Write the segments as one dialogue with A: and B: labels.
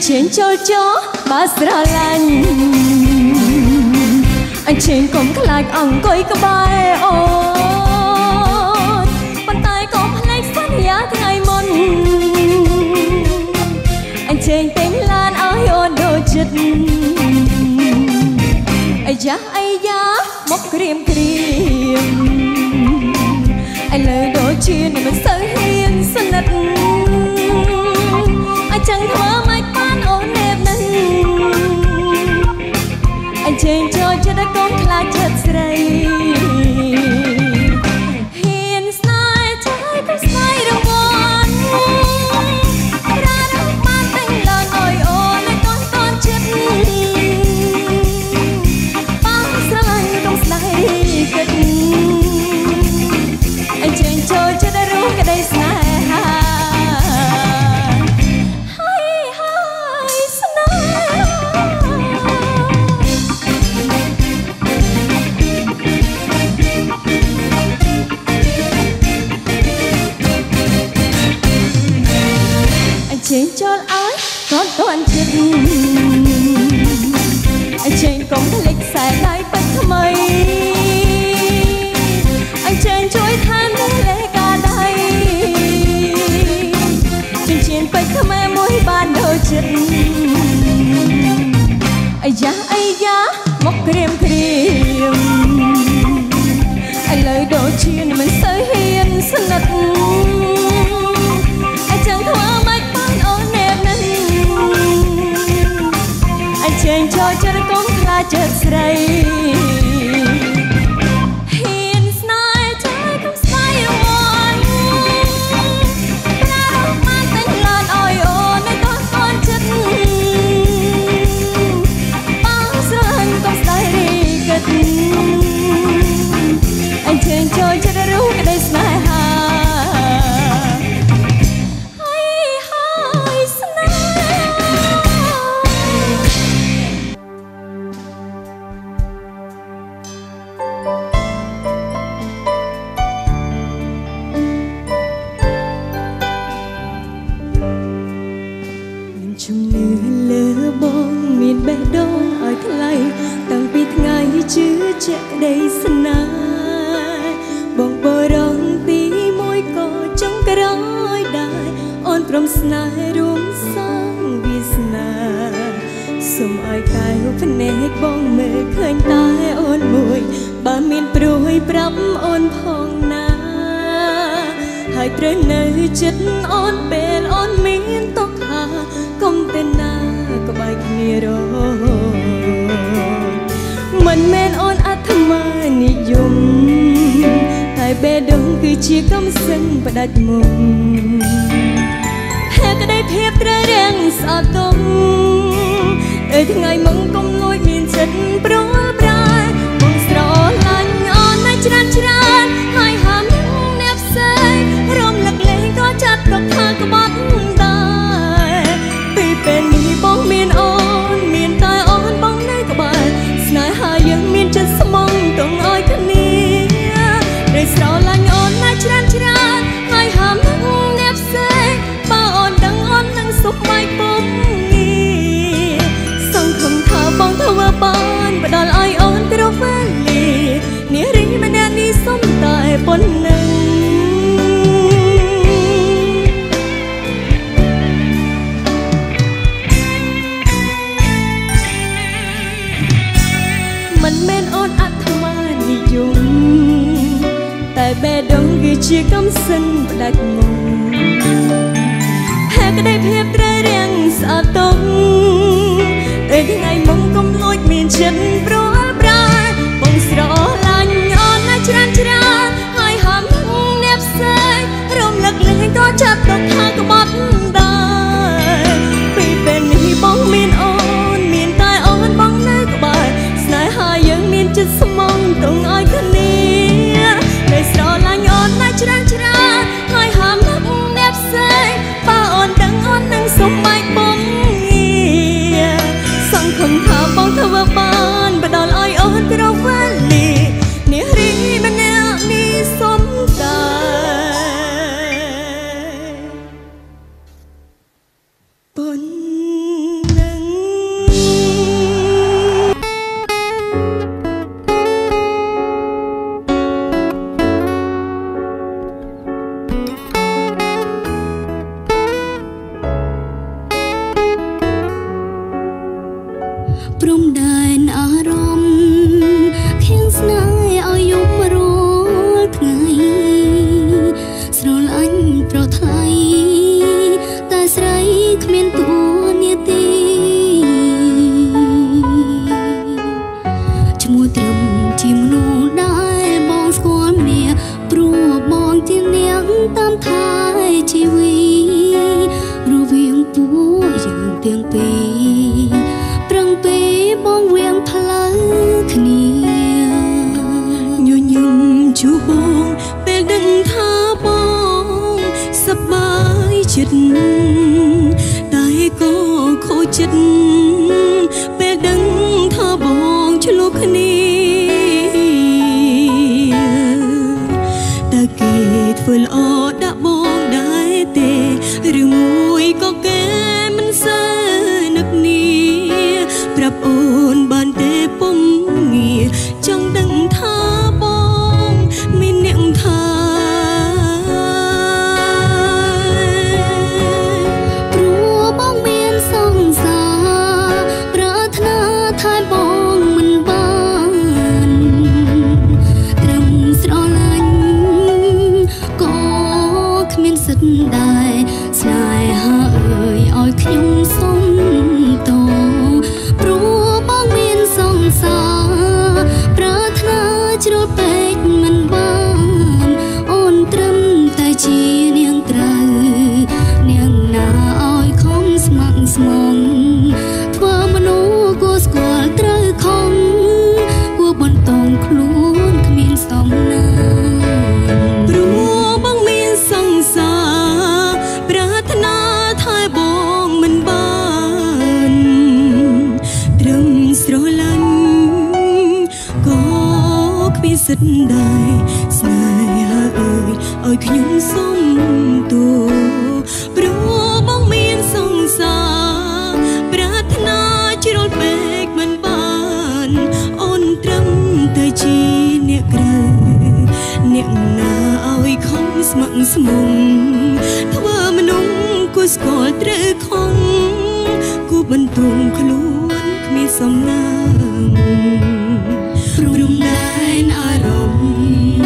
A: trên cho ba sra lạnh anh trên cũng lại ong coi cái bài ôn bàn tay có lấy phát giá ngày mòn anh trên tiếng lan áo ôn đôi chật ai giá mốc kìm anh lời đôi chuyện mà sợi hiên xuân nật anh chẳng thua mai pan ôn đẹp nâng anh trên cho đã con khai chất sợi hiên sai trái có sai đâu ngon ra đâu ban tình là ngồi ôn anh con chết bao sai không sai kết anh trên cho đãรู้cái đây sai trên cho ái con toàn chết anh trên cũng lịch xài lại bất mây anh trên chuối than lễ cả đây trên bất mây môi ban đầu chết ai giá mốc kìm anh lời đôi chuyện mình sơi hiên sân nật anh chẳng thua mai trên cho nó cũng là chất sợi hiền sai trái cũng sai oan ra đâu mang tên là oi ôn nơi con chất bao giờ cũng sai đi kết anh trên cho nóรู้cái đây sai ha đây xin ai bong bờ rong tí môi cò trong cái đói đài ôn prom snai rung sang vi sna sum ai tai phân nét bong mê khơi tai ôn mùi ba miền prui prắm ôn phong na hai trời nơi chất ôn bền ôn miền tóc hà công tên na có bài kia rồi mình men ôn màนิยมแต่เบดงคือเชียร์กำสันประดับมุมแค่ก็ได้เพียบเรื่องสะตมทั้งไงมึงก้มลอยมีนฉันปลุกปลายมองสระลันอ่อนในชรันให้หามเน็บเสยรวมหลักเลงก็จัดกับทางกบฏได้ปีเป็นมีบ้องมีนอ่อนมีนตายอ่อนบ้องในกบฏสนายหายังมีนจะสมองต้องอ้อยกันนี้ได้สาวลันอ่อนในชรันให้หามเน็บเสยป้าอ่อนดังอ่อนดังสุกไม่ปุ๊บส่งคำถามบ้องเธอว่าบ้านบดอลอ้อยอ่อนกระเวลีนี่รีมันแน่นี่ส้มตายปนหนึ่งมันเมนอ่อนอัตมานิยมแต่เบดงคือเชียร์กำสันประดับมุมแค่ก็ได้เพียบเรื่องสะตมแต่ที่ไงมองก้มลอยมีนฉันปลุกปลายบงสระลันอ่อนในชรันให้หามเน็บเสยรวมหลักเลงก็จับตกทางกบฏได้ปีเป็นมีบ้องมีนอ่อนมีนตายอ่อนบ้องในกบฏสนายหายังมีนจะสมองต้องอ้อยกันนี้ได้สระลันอ่อนในชรันให้หามเน็บเสยป้าอ่อนดังอ่อนนั่งสมไม่ปมส่งคទាំងពីរប្រឹងពីបងវៀងផ្លូវគ្នាញញឹមជួបបងពេលដឹងថាបងសប្បាយចិត្តតែក៏ខូចចិត្តពេលដឹងថាបងឆ្លោះគ្នាតើគេធ្វើល្អដាក់បងដែរទេឬមួយក៏គេមិនសើនឹកនេះប្រាប់អូនបានទេពុំងារចង់ដឹងថាបងមានអ្នកថាព្រោះបងមានសង្សារប្រាថ្នាថែបងមិនបានត្រឹមស្រឡាញ់ក៏គ្មានសិទ្ធដែរស្នេហាអើយឲ្យខ្ញុំសុំតព្រោះបងមានសង្សារប្រាថ្នាជ្រុលពេកមិនបានអូនត្រឹមតែជានាងត្រូវនាងណាឲ្យខំស្ម័គ្រស្មងធ្វើមនុស្សគួរស្គាល់ត្រូវខំគួរបន្តខ្លួនគ្មានសំណាព្រោះបងមានសង្សារប្រាថ្នាថែបងមិនបានត្រឹមស្រឡាញ់ក៏គ្មានសិទ្ធដែរស្នេហាអើយឲ្យខ្ញុំសុំទោព្រោះបងមានសង្សារប្រាថ្នាជ្រុលពេកមិនបានអូនត្រឹមតែជាអ្នកក្រៅអ្នកណាឲ្យខំស្ម័គ្រស្មងធ្វើមនុស្សគួរស្គាល់ត្រូវខំគួរបន្ទងខ្លួនគ្មានសំណាងព្រំដែនអារម្មណ៍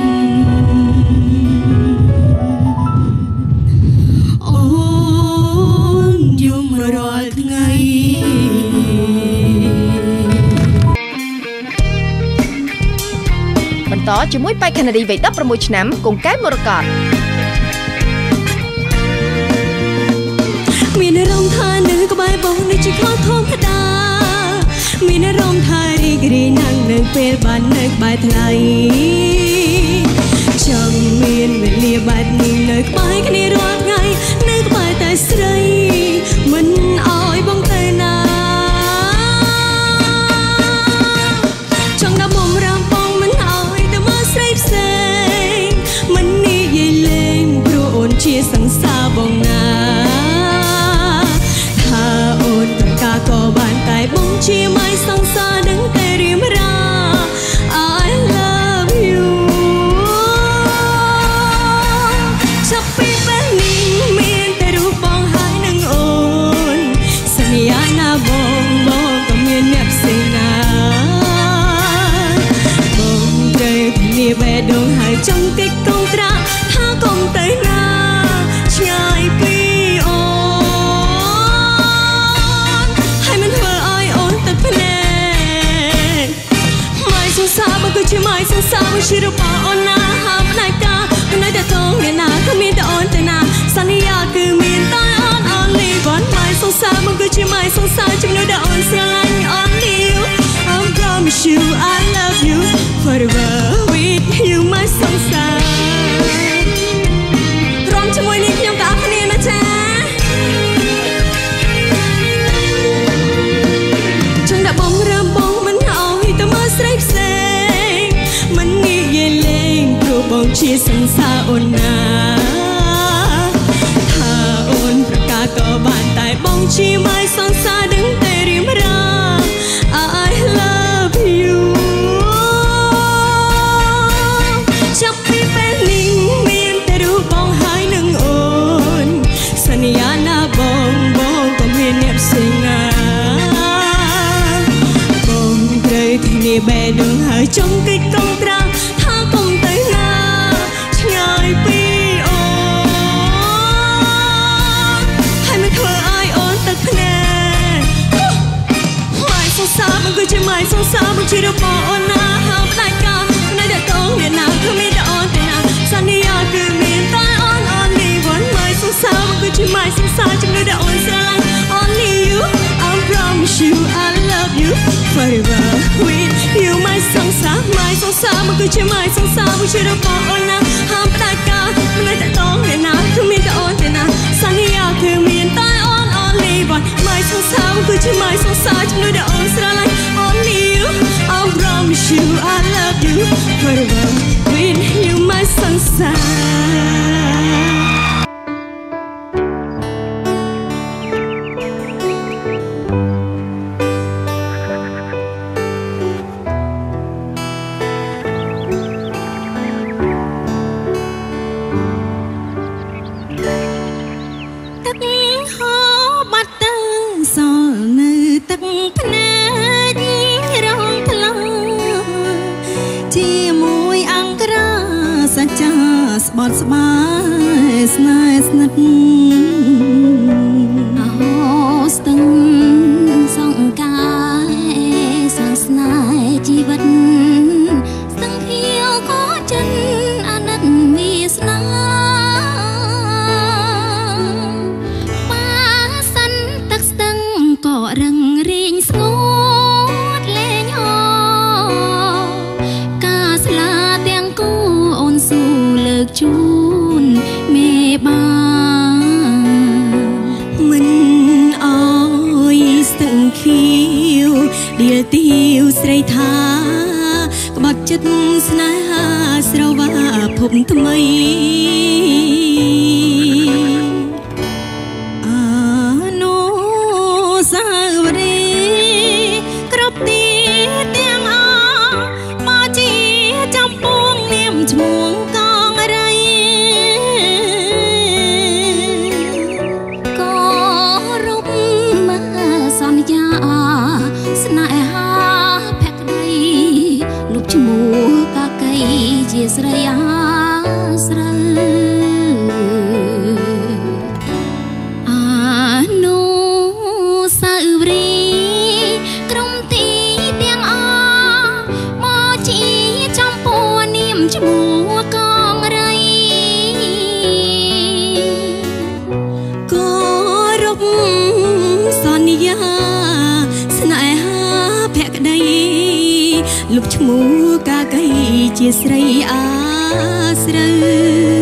A: អូនយំរាល់ថ្ងៃ
B: បន្តជាមួយបេក្ខនារីវ័យ16ឆ្នាំកុងកែវមរកត
A: មានអារម្មណ៍ថានៅក្បែរបងនេះជាខុសធម្មតាមានអារម្មណ៍ថារីករាយណាស់នៅពេលបាននៅក្បែរថ្លៃចង់មានវេលាបែបនេះនៅក្បែរគ្នារាល់ថ្ងៃនៅក្បែរតែស្រីមិនឲ្យបងទៅណាចង់ដល់បំរាមបងមិនឲ្យទៅមើលស្រីផ្សេងមិននិយាយលេងព្រោះអូនជាសង្សារបងណាថាអូនប្រកាសក៏បានតែបងជាម៉ៃសង្សារដឹងតែរៀមរា I love you ចាប់ពីពេលនេះមានតែរូបបងហើយនឹងអូនសន្យាណាបងក៏មានអ្នកផ្សេងណាបងត្រូវធានាបេះដូងហើយចង់តិចកងត្រាថាកុំទៅណាឆ្ងាយពីអូនហើយមិនធ្វើឲ្យអូនទឹកភ្នែកម៉ៃសង្សារបងគឺជាម៉ៃសង្សារបងជារបស់អូនណាហាមផ្នែកការផ្នែកតែតងអ្នកណាគ្មានតែអូនទៅណាសន្យាគឺមានតែអូន only one ម៉ៃសង្សារបងគឺជាម៉ៃសង្សារជំនួយដែលអូនស្រឡាញ់ only you I promise you I love you forever with you ម៉ៃសង្សាររួមជាមួយនេះខ្ញុំក៏អរគ្នាណាចាចង់ដាក់បំរើបងមិនឲ្យទៅមើលស្រីផ្សេងមិននិយាយលេងព្រោះបងជាសង្សារអូនណាថាអូនប្រកាសក៏បានតែបងជាម៉ៃសង្សារដឹងតែរៀមរា I love you ចាប់ពីពេលនេះមានតែរូបបងហើយនឹងអូនសន្យាណាបងក៏មានអ្នកផ្សេងណាបងត្រូវធានាបេះដូងហើយចង់កិច្ចកងត្រាថាកុំទៅណាឆ្ងាយពីអូនហើយមិនធ្វើឲ្យអូនទឹកភ្នែកម៉ៃសង្សារបងគឺជាម៉ៃសង្សារបងជារបស់អូនណាហាមផ្នែកការផ្នែកតែតងអ្នកណាគ្មានតែអូនទៅណាសន្យាគឺមានតែអូន only one ម៉ៃសង្សារបងគឺជាម៉ៃសង្សារជំនួយដែលអូនស្រឡាញ់ only ជាម៉ែសង្សារមួយជារបស់អូនណាហាមផ្ដាច់ការមិនតែតងអ្នកណាគឺមានតែអូនទេណាសន្យាគឺមានតែអូន only one ម៉ែសង្សារគឺជាម៉ែសង្សារជំនួយដែលអូនស្រឡាញ់ only you I promise you I love you forever with you ម៉ែសង្សារស្បត់ស្បាយស្នេហ៍ស្និទ្ធអហោស្ទឹងសង្កាយសាងស្នេហ៍ជីវិតស្ទឹងខៀវក៏ចិនអាណិតវាសនាបាសិនទឹកស្ទឹងក៏រឹងរៀងស្ងួតលេងហោការស្លាទាំងគូអូនស៊ូលើកជូនមេបាមិនអើយស្ទឹងខៀវដៀលទីវស្រីថាក្បត់ចិត្តស្នេហាស្រវាភពថ្មីអានុស្សាវរីយ៍គ្រប់ទីទាំងអមកជាចំពោះនាមឈ្មោះជាស្រីអាស្រូវអានុស្សាវរីយ៍ក្រុមទីទាំងអមកជាចំពោះនាមឈ្មោះកងរៃគោរពសន្យាស្នេហាភក្តីលុបឈ្មោះកាកៃជាស្រីអាស្រូវ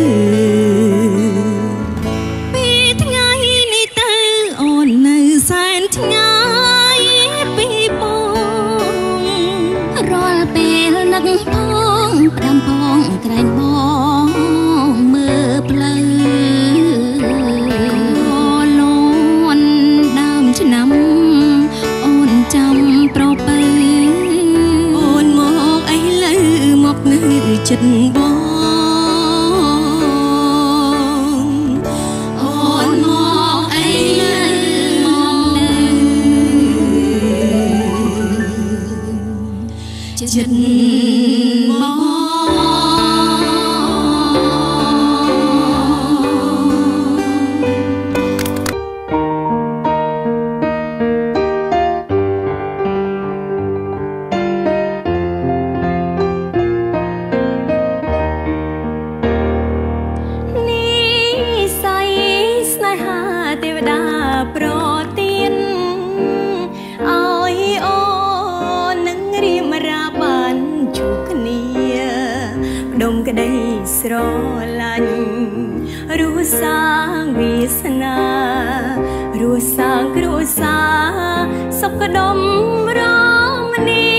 A: ពីថ្ងៃនេះទៅអូននៅសែនឆ្ងាយពីបងរាល់ពេលនឹកផងផ្ដាំផងក្រែងបងមើលផ្លូវលន់ដើមឆ្នាំអូនចាំប្រពៃអូនមកអីលើមកនៅចិត្តបងអូនមកអីលើមកនៅចិត្តបងក្តីស្រឡាញ់រស់សាងវាសនារស់សាងគ្រួសារសុខដុមរមនា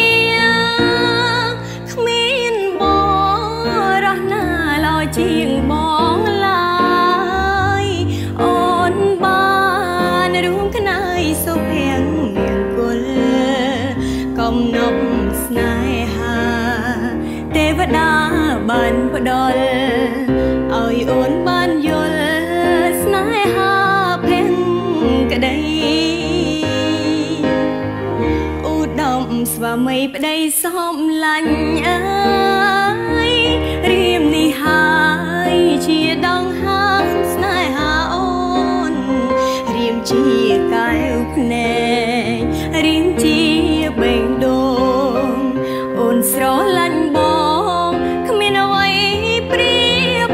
A: គ្មានបងរស់ណាល្អជាងបងឡើយអូនបានរួមក្នើយសុភ័ក្រមានគុលកំណប់ស្នេហាទេវតាបានផ្ដល់ឲ្យអូនបានយល់ស្នេហាភេងក្តីឧត្តមស្វាមីប្តីសំឡាញ់អើយរៀមនេះហើយជាដងហើមស្នេហាអូនរៀមជាកែវភ្នែករៀមជាបេងដូងអូនស្រឡាញ់បងគ្មានអ្វីប្រៀប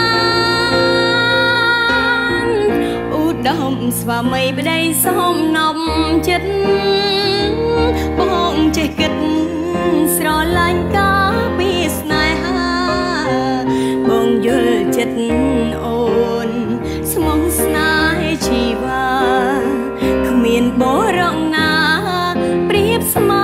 A: បានឧត្តមស្វាមីប្តីសំណុំចិត្តបងចេះគិតស្រឡាញ់កាពីស្នេចិត្តអូនស្មងស្នេហ៍ជីវ៉ាគ្មានបរកណាប្រៀបស្មើ